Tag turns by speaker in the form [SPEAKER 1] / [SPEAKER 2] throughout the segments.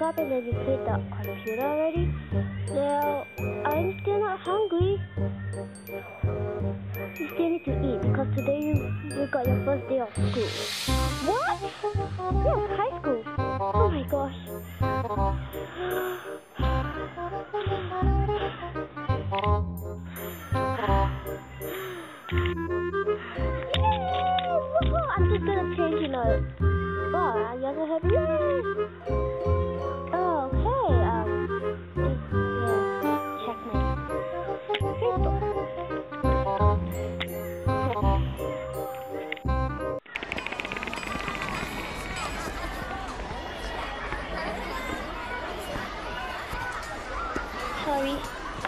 [SPEAKER 1] up and then you played the computer already? Now, I'm still not hungry. You still need to eat because today you got your first day of school. What? Yes, high school. Oh my gosh. I'm just gonna change, you know. Oh, you guys are happy? Oh, okay. Check my Facebook. Sorry.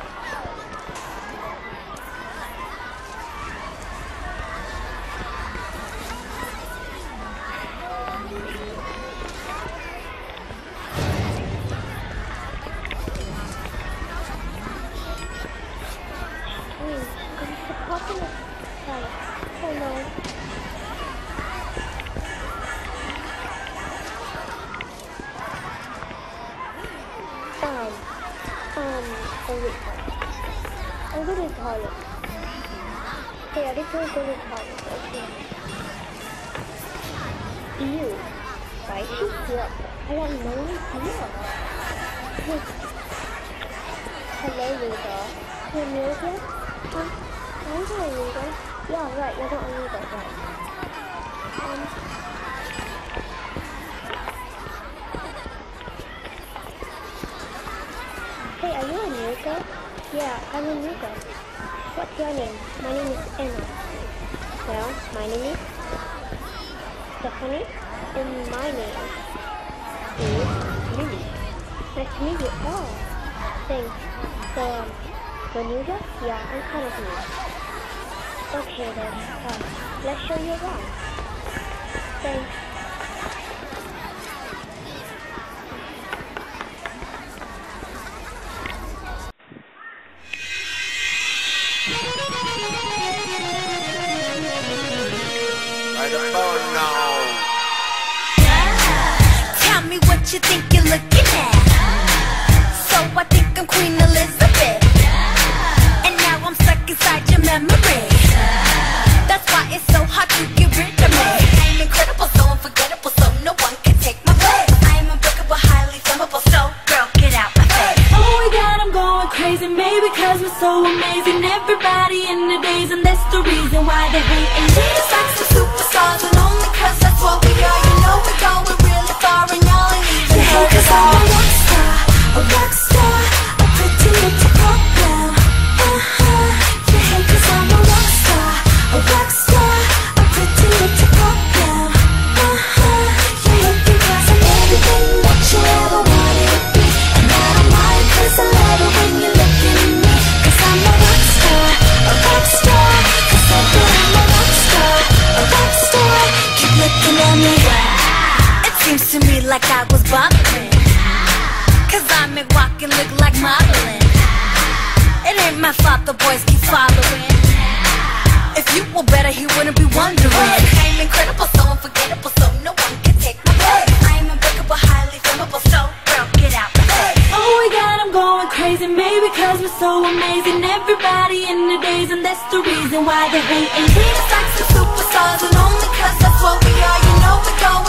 [SPEAKER 1] I'm going to the toilet. Hey, I just want to go to the toilet. Okay. Ew. Why is she here? I got no idea. Hello, Luda. You're new again? I'm not a Luda. Yeah, right. You're not a Luda, right. Hey, are you a new girl? Yeah, I'm a new girl. What's your name? My name is Emma. Well, my name is Stephanie, and my name is Lily. Nice to meet you. Oh, thanks. So, you're new here? Yeah, I'm kind of new. Okay then, let's show you around. Thanks.
[SPEAKER 2] Tell me what you think you're looking at. So I think I'm Queen Elizabeth, and now I'm stuck inside your memory. That's why it's so hard to get rid of me. I'm incredible, so unforgettable, so no one can take my place. I'm unbreakable, highly flammable, so girl, get out my face.
[SPEAKER 3] Oh my God, I'm going crazy, maybe cause we're so amazing. Everybody in the days, and that's the reason why they hate me.
[SPEAKER 2] Just like some superstars, and only cause that's what we are. You know we're going really far, and y'all ain't even heard us all.
[SPEAKER 3] I'm a rock star, a pretty little pop girl. You hate cause I'm a rock star, a pretty little pop girl. You hate because I'm everything that you ever wanted to be, and I don't mind cause I love it when you look at me. Cause I'm a rock star, cause I'm a rock star, keep looking at me.
[SPEAKER 2] It seems to me like I was bubbling, cause I make walking look like modeling. It ain't my fault the boys keep following. If you were better, he wouldn't be wondering. I'm incredible, so unforgettable, so no one can take my place. I'm unbreakable, highly flammable, so girl, get out my face.
[SPEAKER 3] Oh my God, I'm going crazy, maybe cause we're so amazing. Everybody in the days, and that's the reason why they hate me.
[SPEAKER 2] Just like some superstars, and only cause that's what we are. You know we're going